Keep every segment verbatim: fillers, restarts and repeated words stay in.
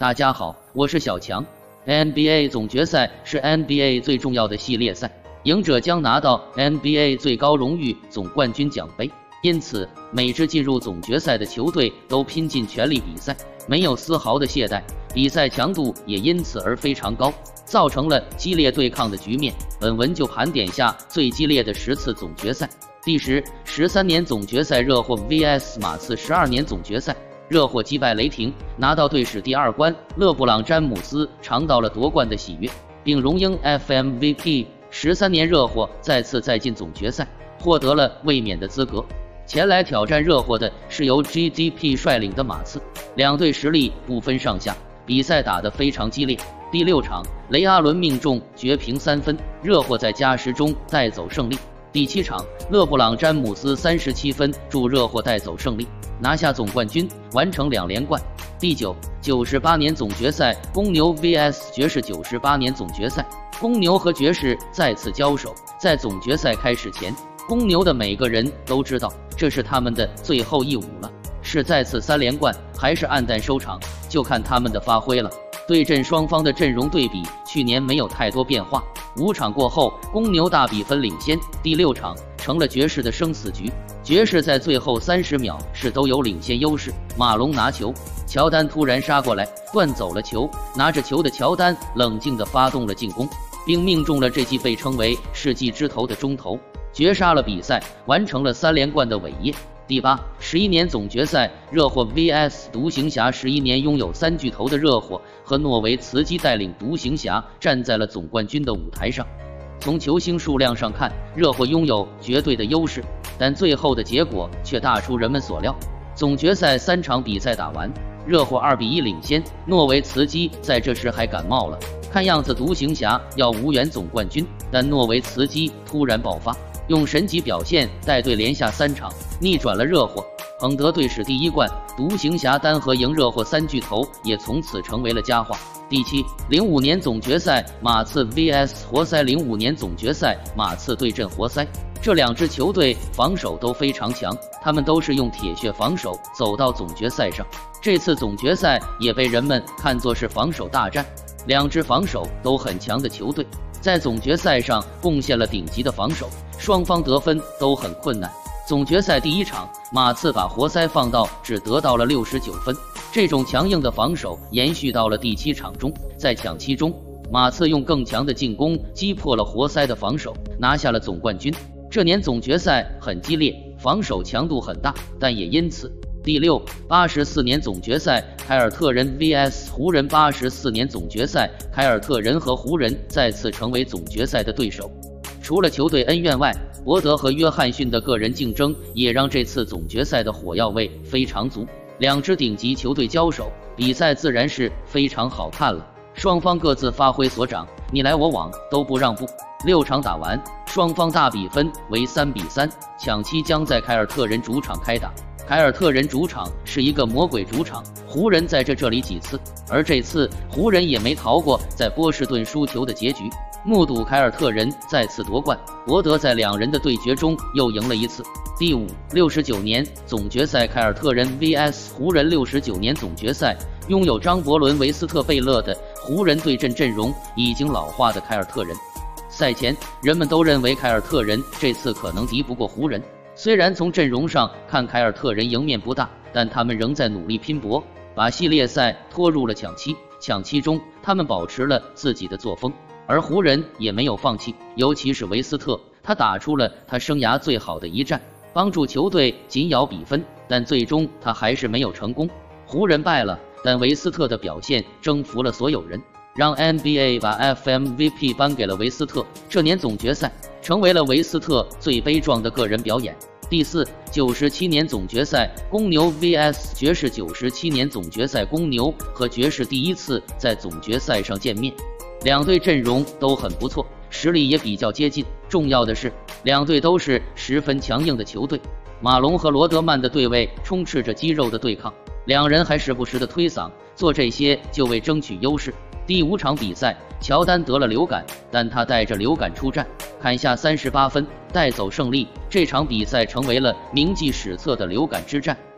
大家好，我是小强。N B A 总决赛是 N B A 最重要的系列赛，赢者将拿到 N B A 最高荣誉总冠军奖杯。因此，每支进入总决赛的球队都拼尽全力比赛，没有丝毫的懈怠，比赛强度也因此而非常高，造成了激烈对抗的局面。本文就盘点下最激烈的十次总决赛。第十、十三年总决赛，热火 V S 马刺。十二年总决赛，热火击败雷霆，拿到队史第二冠。勒布朗·詹姆斯尝到了夺冠的喜悦，并荣膺 F M V P。十三年，热火再次再进总决赛，获得了卫冕的资格。前来挑战热火的是由 G D P 率领的马刺，两队实力不分上下，比赛打得非常激烈。第六场，雷阿伦命中绝平三分，热火在加时中带走胜利。第七场，勒布朗·詹姆斯三十七分助热火带走胜利，拿下总冠军，完成两连冠。第九、九十八年总决赛，公牛 V S 爵士。九十八年总决赛，公牛和爵士再次交手。在总决赛开始前，公牛的每个人都知道这是他们的最后一舞了，是再次三连冠还是黯淡收场，就看他们的发挥了。对阵双方的阵容对比，去年没有太多变化。五场过后，公牛大比分领先。第六场成了爵士的生死局，爵士在最后三十秒是都有领先优势。马龙拿球，乔丹突然杀过来，断走了球。拿着球的乔丹冷静地发动了进攻，并命中了这记被称为世纪之头的中投，绝杀了比赛，完成了三连冠的伟业。第八、十一年总决赛，热火 V S 独行侠。十一年拥有三巨头的热火和诺维茨基带领独行侠站在了总冠军的舞台上。从球星数量上看，热火拥有绝对的优势，但最后的结果却大出人们所料。总决赛三场比赛打完，热火二比一领先。诺维茨基在这时还感冒了，看样子独行侠要无缘总冠军，但诺维茨基突然爆发，用神级表现带队连下三场，逆转了热火，捧得队史第一冠。独行侠单核赢热火三巨头也从此成为了佳话。第七、零五年总决赛，马刺 V S 活塞。零五年总决赛，马刺对阵活塞，这两支球队防守都非常强，他们都是用铁血防守走到总决赛上。这次总决赛也被人们看作是防守大战，两支防守都很强的球队在总决赛上贡献了顶级的防守，双方得分都很困难。总决赛第一场，马刺把活塞放到只得到了六十九分，这种强硬的防守延续到了第七场中。在抢七中，马刺用更强的进攻击破了活塞的防守，拿下了总冠军。这年总决赛很激烈，防守强度很大，但也因此。第六、八十四年总决赛，凯尔特人 V S 湖人。八十四年总决赛，凯尔特人和湖人再次成为总决赛的对手。除了球队恩怨外，伯德和约翰逊的个人竞争也让这次总决赛的火药味非常足。两支顶级球队交手，比赛自然是非常好看了。双方各自发挥所长，你来我往，都不让步。六场打完，双方大比分为三比三，抢七将在凯尔特人主场开打。凯尔特人主场是一个魔鬼主场，湖人在这这里几次，而这次湖人也没逃过在波士顿输球的结局。目睹凯尔特人再次夺冠，伯德在两人的对决中又赢了一次。第五、六十九年总决赛，凯尔特人 V S 湖人。六十九年总决赛，拥有张伯伦、维斯特贝勒的湖人对阵阵容已经老化的凯尔特人。赛前，人们都认为凯尔特人这次可能敌不过湖人。虽然从阵容上看凯尔特人赢面不大，但他们仍在努力拼搏，把系列赛拖入了抢七。抢七中，他们保持了自己的作风，而湖人也没有放弃，尤其是维斯特，他打出了他生涯最好的一战，帮助球队紧咬比分，但最终他还是没有成功。湖人败了，但维斯特的表现征服了所有人，让 N B A 把 F M V P 颁给了维斯特。这年总决赛成为了维斯特最悲壮的个人表演。第四、九十七年总决赛，公牛 V S 爵士。九十七年总决赛，公牛和爵士第一次在总决赛上见面，两队阵容都很不错，实力也比较接近。重要的是，两队都是十分强硬的球队。马龙和罗德曼的对位充斥着肌肉的对抗，两人还时不时的推搡，做这些就为争取优势。第五场比赛，乔丹得了流感，但他带着流感出战，砍下三十八分，带走胜利。这场比赛成为了铭记史册的流感之战。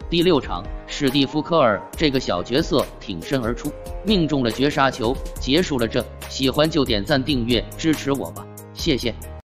第六场，史蒂夫·科尔这个小角色挺身而出，命中了绝杀球，结束了这。喜欢就点赞订阅支持我吧，谢谢。